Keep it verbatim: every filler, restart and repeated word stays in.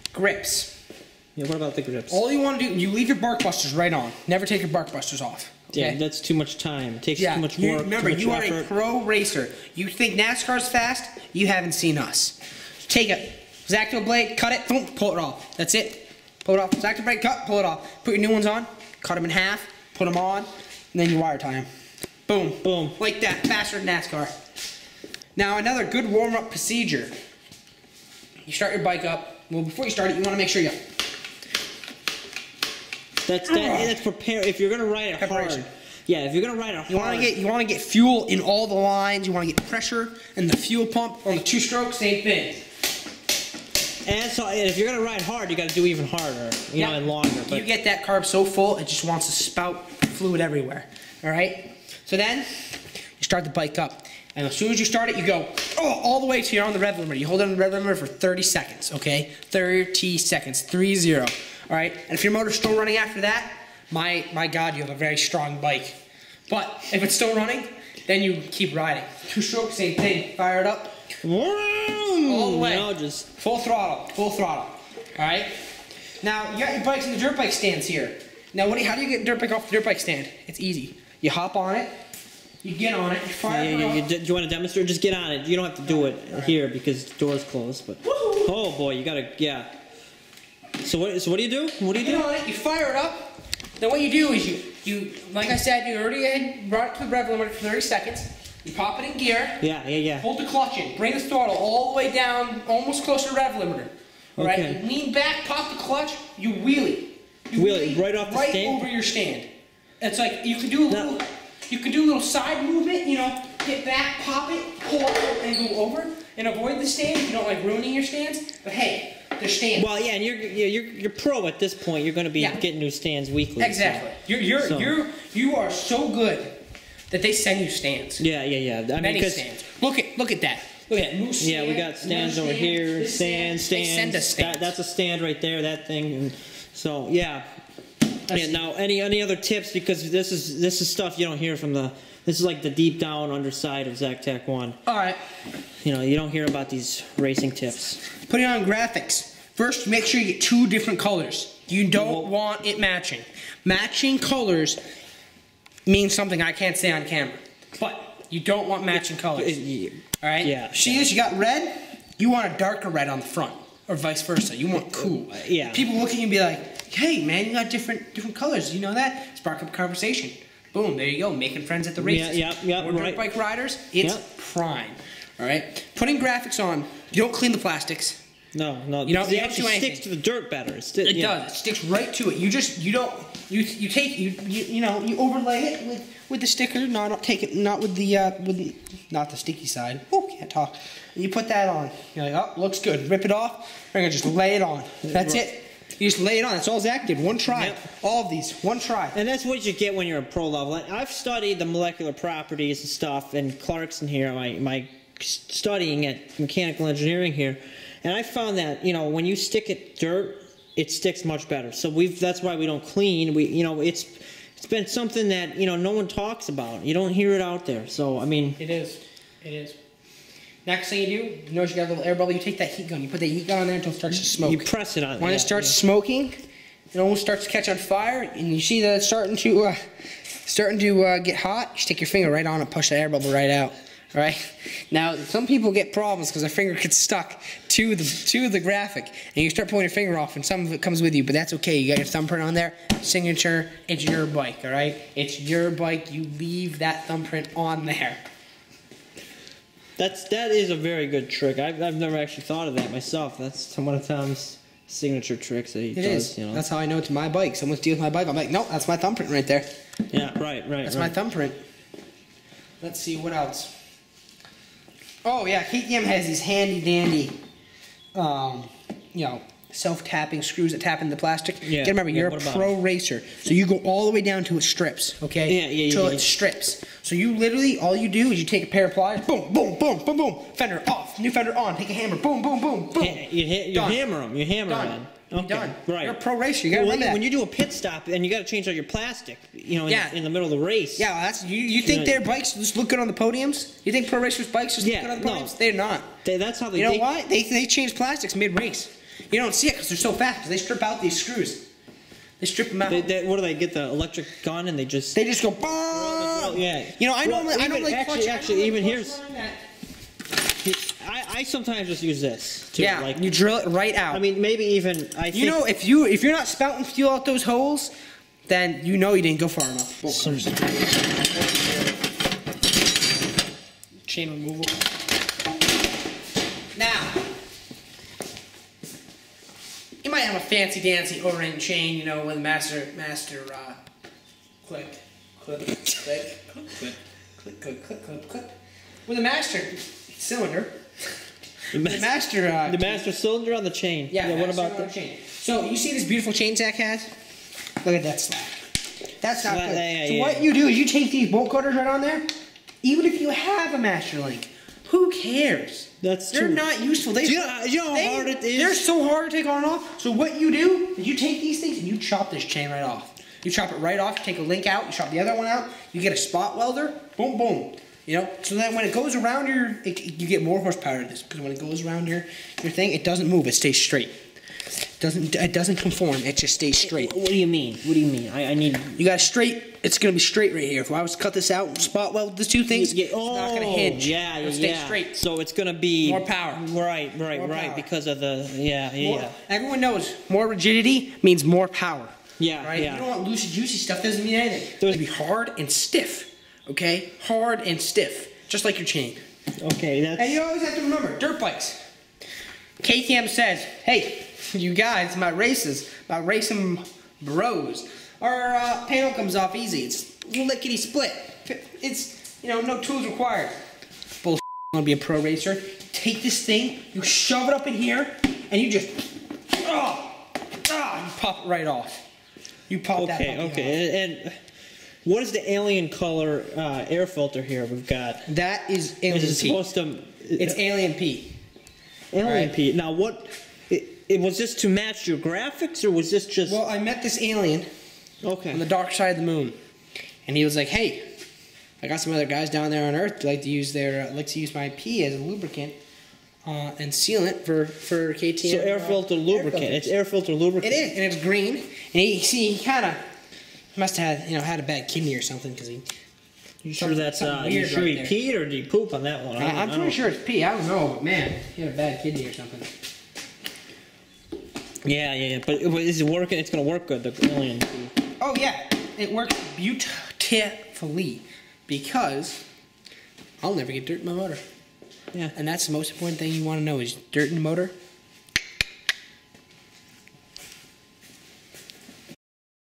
Grips. Yeah, what about the grips? All you want to do, you leave your bark busters right on. Never take your bark busters off. Okay? Yeah, that's too much time. It takes yeah. too much You, work. remember, too much you are effort. a pro racer. You think NASCAR's fast? You haven't seen us. Take a X-Acto blade, cut it, boom, pull it off. That's it. Pull it off. X-Acto blade, cut, pull it off. Put your new ones on, cut them in half, put them on, and then you wire tie them. Boom. Boom. Like that, faster than NASCAR. Now, another good warm-up procedure. You start your bike up. Well, before you start it, you want to make sure you... That's that, that's prepare. If you're gonna ride it hard, yeah. If you're gonna ride it hard, you want to get you want to get fuel in all the lines. You want to get pressure in the fuel pump on the two-stroke. Same thing. And so, if you're gonna ride hard, you got to do even harder, you Yep. know, and longer. But you get that carb so full, it just wants to spout fluid everywhere. All right. So then you start the bike up, and as soon as you start it, you go oh, all the way to you're on the rev limiter. You hold it on the rev limiter for thirty seconds. Okay, thirty seconds, three zero. All right, and if your motor's still running after that, my my God, you have a very strong bike. But if it's still running, then you keep riding. Two strokes, same thing. Fire it up. All the way. No, just full throttle, full throttle. All right. Now you got your bikes in the dirt bike stands here. Now, what do you, how do you get dirt bike off the dirt bike stand? It's easy. You hop on it. You get on it. You fire yeah, it yeah, up. you, do you want to demonstrate? Just get on it. You don't have to do it right. here because the door's closed. But oh boy, you gotta yeah. So what? So what do you do? What do you you do? Get on it. You fire it up. Then what you do is you you like I said, you already had brought it to the rev limiter for thirty seconds. You pop it in gear. Yeah, yeah, yeah. Hold the clutch in. Bring the throttle all the way down, almost close to the rev limiter. All right. Okay. You lean back, pop the clutch. You wheelie. You wheelie right off the right stand? over your stand. It's like you can do a little. No. You can do a little side movement. You know, get back, pop it, pull it, and go over, and avoid the stand. You don't like ruining your stands. But hey, they're stands. Well, yeah, and you're you're you're pro at this point. You're going to be Yeah. getting new stands weekly. Exactly. So. You're you're So. you're you are so good that they send you stands. Yeah, yeah, yeah. I mean, Many 'cause- stands. Look at look at that. Look at that. New stand, yeah, we got stands new over stand, here. this Stand, stand. They stands. send us stands. That, that's a stand right there. That thing. And so yeah. Yeah. Now, any any other tips? Because this is this is stuff you don't hear from the. This is like the deep down underside of Zactec One. All right. You know, you don't hear about these racing tips. Put it on graphics. First, make sure you get two different colors. You don't Well- want it matching. Matching colors means something I can't say on camera. But you don't want matching colors. All right? Yeah. See this? You got red. You want a darker red on the front. Or vice versa. You want cool. Yeah. People look at you and be like, hey, man, you got different different colors. You know that? Spark up a conversation. Boom, there you go. Making friends at the races. Yeah, yeah, yeah, Or dirt right. bike riders, it's Yep. prime. All right? Putting graphics on, you don't clean the plastics. No, no. You know, it you don't actually do sticks anything. to the dirt better. It's sti- It yeah. does. It sticks right to it. You just you don't you you take you you, you know you overlay it with with the sticker. No, not take it. Not with the uh, with not the sticky side. Oh, can't talk. And you put that on. You're like, oh, looks good. Rip it off. We're gonna just lay it on. That's it. You just lay it on. That's all Zach did. One try. Yep. All of these. One try. And that's what you get when you're a pro level. And I've studied the molecular properties and stuff, and Clarkson here, my my studying at mechanical engineering here, and I found that you know when you stick it dirt, it sticks much better. So we've that's why we don't clean. We you know it's it's been something that you know no one talks about. You don't hear it out there. So I mean, It is. It is. Next thing you do, you notice you got a little air bubble. You take that heat gun. You put that heat gun on there until it starts to smoke. you press it on. When yeah, it starts yeah. smoking, it almost starts to catch on fire, and you see that it's starting to uh, starting to uh, get hot. Just take your finger right on and push the air bubble right out. All right. Now, some people get problems because their finger gets stuck to the to the graphic, and you start pulling your finger off, and some of it comes with you. But that's okay. You got your thumbprint on there. Signature. It's your bike. All right. It's your bike. You leave that thumbprint on there. That's that is a very good trick. I've I've never actually thought of that myself. That's one of Tom's signature tricks that he It does. is. You know. That's how I know it's my bike. Someone steals my bike. I'm like, no, that's my thumbprint right there. Yeah. Right. Right. That's right. my thumbprint. Let's see, what else? Oh, yeah, K T M has these handy-dandy, um, you know, self-tapping screws that tap into the plastic. Yeah. You gotta remember, Yeah, you're what a about pro racer, so you go all the way down to it strips, okay? Yeah, yeah, yeah, Till yeah. it strips. So you literally, all you do is you take a pair of pliers, boom, boom, boom, boom, boom, fender off, new fender on, take a hammer, boom, boom, boom, boom. Ha- You, hit, you Done. hammer them. You hammer Done. them. You're Okay. done. Right. You're a pro racer, you gotta Well, remember that. when you do a pit stop and you got to change out your plastic, you know, in, Yeah. the, in the middle of the race. Yeah, well, that's you. You think know, their bikes just look good on the podiums? You think pro racers' bikes just Yeah, look good on the no. podiums? They're not. They, that's how they. You know they, why? They they change plastics mid-race. You don't see it because they're so fast because they strip out these screws. They strip them out. They, they, what do they get the electric gun and they just? They just go. Well, yeah. You know, I Well, normally, I even- normally actually, clutch- I actually, normally even clutch here's- line that. I, I sometimes just use this too. Yeah, Like, you drill it right out. I mean, maybe even I. you think know, if you if you're not spouting fuel out those holes, then you know you didn't go far enough. Some- Chain removal. Now, you might have a fancy dancy overhand chain, you know, with a master master uh, click, click, click, click, click, click, click, click, click, click, with a master cylinder. the, The mas- master. Uh, the master cylinder on the chain. Yeah. what master about on the chain? So you see this beautiful chain Zach has? Look at that slack. That's not Slack, good. yeah, so yeah. what you do is you take these bolt cutters right on there. Even if you have a master link, who cares? That's They're true. not useful. They, Do you know- do you know how they- hard it is? They're so hard to take on and off. So what you do is you take these things and you chop this chain right off. You chop it right off. You take a link out. You chop the other one out. You get a spot welder. Boom, boom. You know, so that when it goes around your, it, you get more horsepower to this because when it goes around your your thing, it doesn't move. It stays straight. It doesn't it doesn't conform. It just stays straight. What do you mean? What do you mean? I, I need. You got straight. It's gonna be straight right here. If I was to cut this out and spot weld the two things, Yeah, it's not gonna hinge. Yeah, It'll yeah, stay yeah. straight. So it's gonna be More power. Right, right, More right. power. Because of the yeah, yeah, More- yeah. Everyone knows more rigidity means more power. Yeah, Right? yeah. You don't want loosey juicy stuff. Doesn't mean anything. It's There's- gonna be hard and stiff. Okay, hard and stiff, just like your chain. Okay, that's. And you always have to remember, dirt bikes. K T M says, hey, you guys, my races, my racing bros, our uh, panel comes off easy. It's lickety split. It's, you know, no tools required. Bullshit. You want to be a pro racer? Take this thing, you shove it up in here, and you just, oh, ah, you pop it right off. You pop that Okay, puppy off. okay. And, and what is the alien color uh, air filter here we've got? That is Is Alien it P. supposed to? It's Alien P. Alien right. P. Now what? It, it was this to match your graphics, or was this just? Well, I met this alien okay. on the dark side of the moon, and he was like, "Hey, I got some other guys down there on Earth who like to use their uh, like to use my pee as a lubricant uh, and sealant for for K T M." So air uh, filter lubricant. filters." It's air filter lubricant. It is, and it's green. And he see he kind of must have had you know had a bad kidney or something because he. You sure something- that's uh? something You weird sure right he there. peed or did he poop on that one? I I, don't- I'm I pretty don't- sure it's pee. I don't know, but man, he had a bad kidney or something. Yeah, yeah, yeah. But it- is it working? It's gonna work good. The alien P. Oh yeah, it works beautifully because I'll never get dirt in my motor. Yeah. And that's the most important thing you want to know is dirt in the motor